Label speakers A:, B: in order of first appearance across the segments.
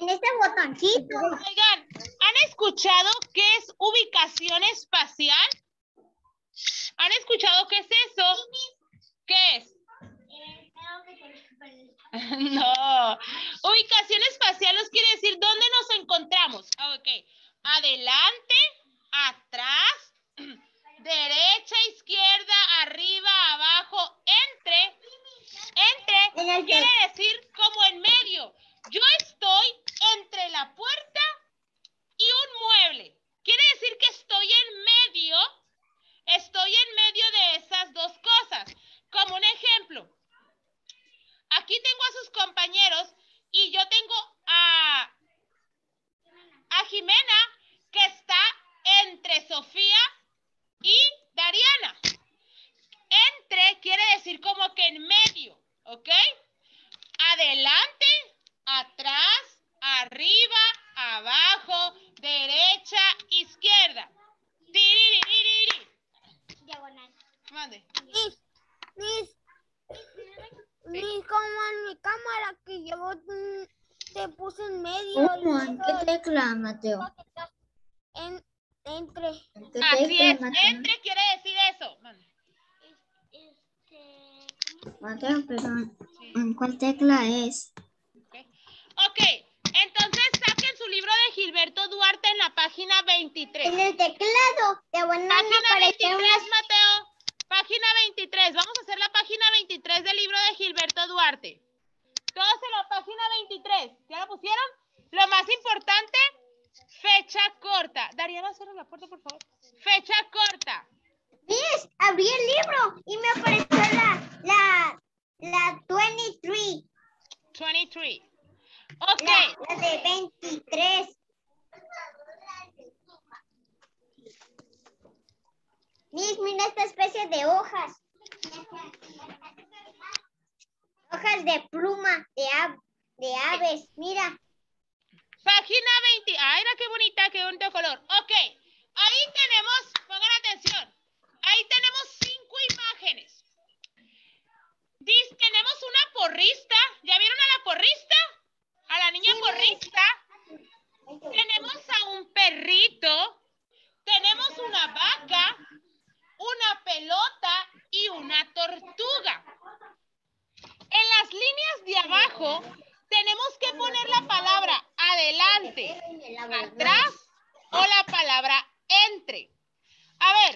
A: En este botoncito.
B: Oigan, ¿han escuchado qué es ubicación espacial? ¿Han escuchado qué es eso? ¿Qué es? No. Ubicación espacial nos quiere decir dónde nos encontramos. Ok. Adelante, atrás, derecha, izquierda, arriba, abajo, entre quiere decir como en medio. Yo estoy entre la puerta y un mueble. Quiere decir que estoy en medio de esas dos cosas. Como un ejemplo, aquí tengo a sus compañeros y yo tengo a Jimena, que está entre Sofía y Dariana. Entre quiere decir como que en medio, ¿ok? Adelante, atrás, arriba, abajo, derecha, izquierda. Tiriririri.
A: Diagonal.
B: Mande.
A: Ni como en mi cámara que llevo, te puse en medio.
C: ¿En qué tecla, Mateo?
A: Entre.
C: ¿En qué
B: Así
C: tecla,
B: es,
C: Mateo?
B: entre quiere decir eso. Mande.
C: Mateo, pero ¿en cuál tecla es?
B: Ok, entonces saquen su libro de Gilberto Duarte en la página 23.
A: En el teclado.
B: Página 23, Mateo. Página 23. Vamos a hacer la página 23 del libro de Gilberto Duarte. Todos en la página 23. ¿Ya la pusieron? Lo más importante, fecha corta. Dariana, cierra la puerta, por favor. Fecha corta.
A: Miss, abrí el libro y me apareció la 23.
B: 23. Ok.
A: La de 23. Miss, mira esta especie de hojas. Hojas de pluma, de aves. Mira.
B: Página 20. Ay, mira qué bonita, qué bonito color. Ok. Ahí tenemos, pongan atención. Ahí tenemos 5 imágenes. Tenemos una porrista. ¿Ya vieron a la porrista? A la niña porrista. Tenemos a un perrito. Tenemos una vaca, una pelota y una tortuga. En las líneas de abajo tenemos que poner la palabra adelante, atrás o la palabra entre. A ver,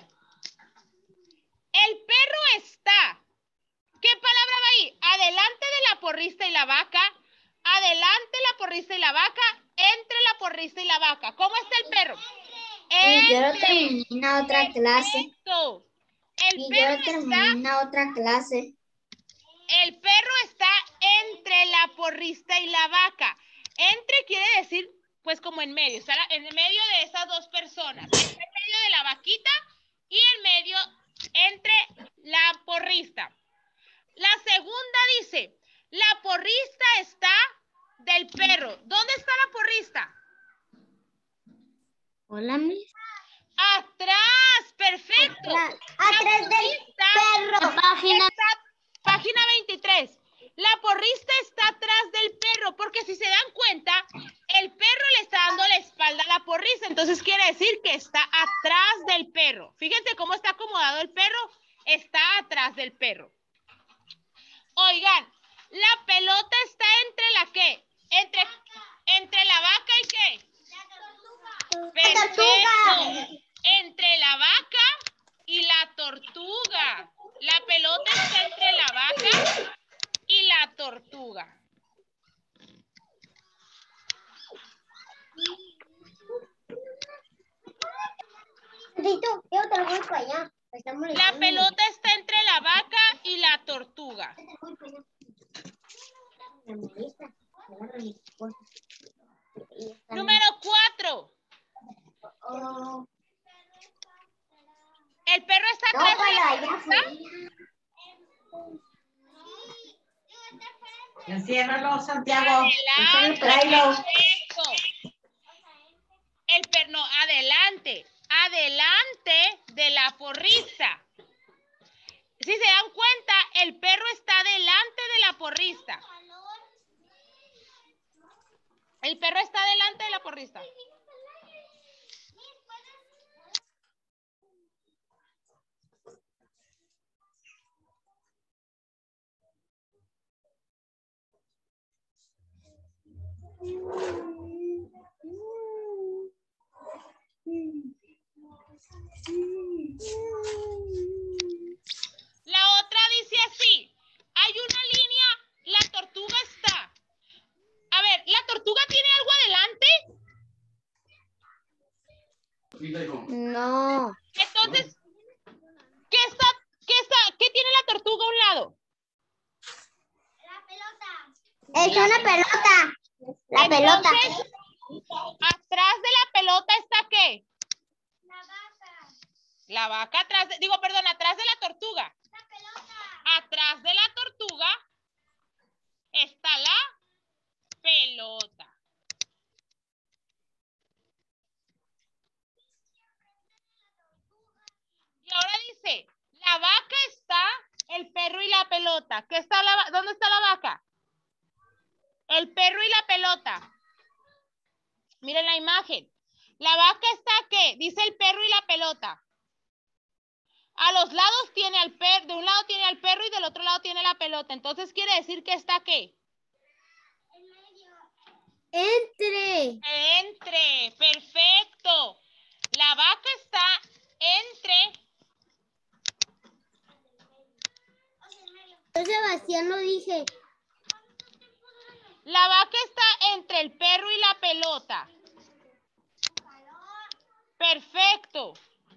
B: el perro está. ¿Qué palabra va ahí? Adelante de la porrista y la vaca. Adelante la porrista y la vaca. Entre la porrista y la vaca. ¿Cómo está el perro?
C: Y yo terminé otra clase.
B: Perfecto.
C: Y yo terminé otra clase.
B: El perro está entre la porrista y la vaca. Entre quiere decir, pues como en medio. Está en medio de esas dos personas. Está en medio de la vaquita y en medio entre la porrista. La segunda dice, la porrista está del perro. ¿Dónde está la porrista?
C: Hola, Miss.
B: Atrás, perfecto.
A: Atrás del perro.
B: Página 23. La porrista está atrás del perro, porque si se dan cuenta, el perro le está dando la espalda a la porrista, entonces quiere decir que está atrás del perro. Fíjense cómo está acomodado el perro, está atrás del perro. Oigan, la pelota está entre la ¿qué? Entre la vaca y ¿qué?
A: La tortuga.
B: Entre la vaca y la tortuga. La pelota está entre la vaca y la tortuga.
A: Yo te lo voy para allá.
B: La pelota está entre la vaca y la tortuga. Número 4. El perro está atrás de la porrista.
D: Enciérralo, Santiago.
B: Adelante. El perro, no, adelante. Adelante de la porrista. Si se dan cuenta, el perro está delante de la porrista. El perro está delante de la porrista. La otra dice así. Hay una línea, la tortuga está. A ver, ¿la tortuga tiene algo adelante?
C: No.
B: Entonces, ¿qué tiene la tortuga a un lado?
A: La pelota. Es una pelota. La pelota.
B: Entonces, atrás de la pelota está ¿qué?
A: La vaca.
B: La vaca atrás de, atrás de la tortuga.
A: La pelota.
B: Atrás de la tortuga está la pelota. Y ahora dice, la vaca está, el perro y la pelota. ¿Dónde está la vaca? El perro y la pelota. Miren la imagen. La vaca está ¿qué? Dice el perro y la pelota. A los lados tiene al perro, de un lado tiene al perro y del otro lado tiene la pelota. Entonces quiere decir que está ¿qué?
A: En medio.
C: Entre.
B: Entre, perfecto. La vaca está entre.
C: Yo, Sebastián, lo dije.
B: La vaca está entre el perro y la pelota. Perfecto.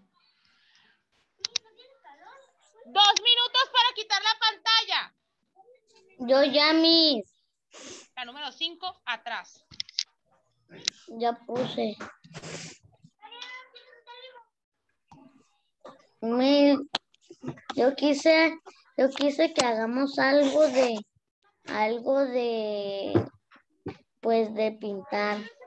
B: 2 minutos para quitar la pantalla.
C: Yo ya, Miss.
B: La número 5, atrás.
C: Ya puse. Yo quise que hagamos algo de, pues de pintar.